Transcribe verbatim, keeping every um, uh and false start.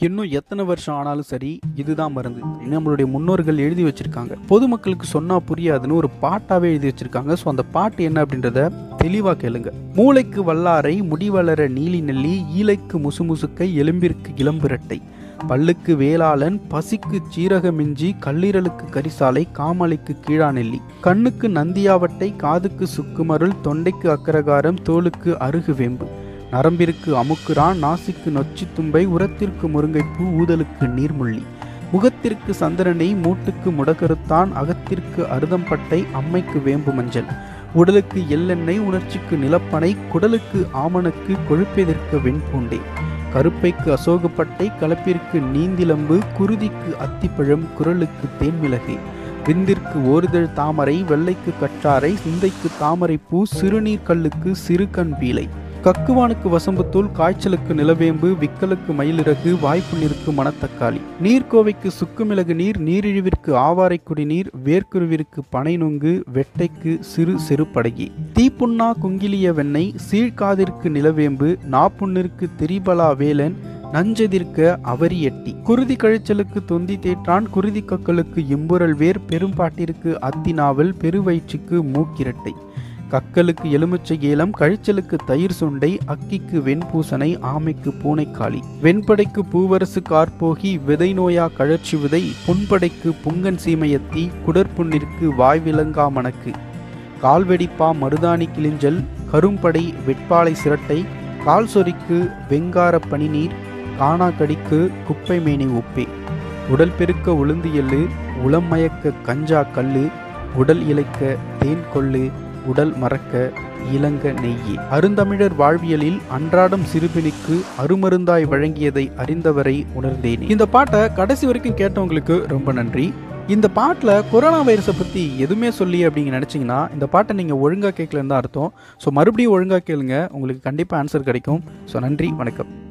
இன்னும் எத்தனை வருஷம் ஆனாலும் சரி இதுதான் மருந்து நம்மளுடைய முன்னோர்கள் எழுதி வச்சிருக்காங்க. பொதுமக்களுக்கு சொன்னா புரியாதுன்னு ஒரு பாட்டாவே எழுதி வச்சிருக்காங்க. ஸோ அந்த பாட்டு என்ன அப்படின்றத தெளிவா கேளுங்க. மூளைக்கு வல்லாரை, முடிவளர நீலி நெல்லி, ஈலைக்கு முசுமுசுக்கை, எலும்பிற்கு இளம்பிரட்டை, பல்லுக்கு வேளாளன், பசிக்கு சீரகமிஞ்சி, கல்லீரலுக்கு கரிசாலை, காமலைக்கு கீழா நெல்லி, கண்ணுக்கு நந்தியாவட்டை, காதுக்கு சுக்குமருள், தொண்டைக்கு அக்கரகாரம், தோலுக்கு அருகு வேம்பு, நரம்பிற்கு அமுக்குரான், நாசிக்கு நொச்சி தும்பை, உரத்திற்கு முருங்கைப்பூ, ஊதலுக்கு நீர்முள்ளி, முகத்திற்கு சந்திரனை, மூட்டுக்கு முடக்கருத்தான், அகத்திற்கு அருதம்பட்டை, அம்மைக்கு வேம்பு மஞ்சள், உடலுக்கு எள்ளெண்ணெய், உணர்ச்சிக்கு நிலப்பனை, குடலுக்கு ஆமணக்கு, கொழுப்பெதிர்க்க வெண்பூண்டை, கருப்பைக்கு அசோகப்பட்டை, கலப்பிற்கு நீந்திலம்பு, குருதிக்கு அத்திப்பழம், குரலுக்கு தேன்மிளகு, விந்திற்கு ஓரிதழ் தாமரை, வெள்ளைக்கு கற்றாரை, சிந்தைக்கு தாமரை பூ, சிறுநீர் கல்லுக்கு சிறுகண் பீலை, கக்குவானுக்கு வசம்புத்தூள், காய்ச்சலுக்கு நிலவேம்பு, விக்கலுக்கு மயிலிறகு, வாய்ப்புண்ணிற்கு மணத்தக்காளி, நீர்க்கோவைக்கு சுக்குமிளகு நீர், நீரிழிவிற்கு ஆவாரை குடிநீர், வேர்க்குருவிற்கு பனை நுங்கு, வெட்டைக்கு சிறு செருப்படகி, தீப்புண்ணா குங்கிலிய வெண்ணெய், சீழ்காதிற்கு நிலவேம்பு, நாப்புண்ணிற்கு திரிபலா வேலன், நஞ்செதிர்க்க அவரி எட்டி, குருதி கழிச்சலுக்கு தொந்தி தேற்றான், குருதி கக்களுக்கு இம்புரல் வேர், பெரும்பாட்டிற்கு அத்தினாவல், பெருவயிற்றுக்கு மூக்கிரட்டை, கக்கலுக்கு எலுமிச்சை ஏலம், கழிச்சலுக்கு தயிர் சுண்டை, அக்கிக்கு வெண்பூசனை, ஆமைக்கு பூனைக்காளி, வெண்படைக்கு பூவரசு கார்போகி, விதை நோயா கழற்சி விதை, புண்படைக்கு புங்கன் சீமையத்தி, குடற்புண்ணிற்கு வாய்விலங்கா மணக்கு, கால்வெடிப்பா மருதாணி கிளிஞ்சல், கரும்படை வெட்பாலை சிரட்டை, கால் சொறிக்கு வெங்கார பனிநீர், காணாக்கடிக்கு குப்பை மேனி உப்பே, உடல் பெருக்க உளுந்து எள்ளு, உளம் மயக்க கஞ்சா கல்லு, உடல் இழைக்க தேன் கொள்ளு, உடல் மறக்க இளங்க நெய்யே. அருந்தமிழர் வாழ்வியலில் அன்றாடம் சிறுபிணிக்கு அருமருந்தாய் வழங்கியதை அறிந்தவரை உணர்ந்தேனே. இந்த பாட்டை கடைசி வரைக்கும் கேட்டவங்களுக்கு ரொம்ப நன்றி. இந்த பாட்டில் கொரோனா வைரஸை பற்றி எதுவுமே சொல்லி அப்படிங்க நினச்சிங்கன்னா இந்த பாட்டை நீங்கள் ஒழுங்காக கேட்கலன்னு தான் அர்த்தம். ஸோ மறுபடியும் ஒழுங்காக கேளுங்க, உங்களுக்கு கண்டிப்பாக ஆன்சர் கிடைக்கும். ஸோ நன்றி, வணக்கம்.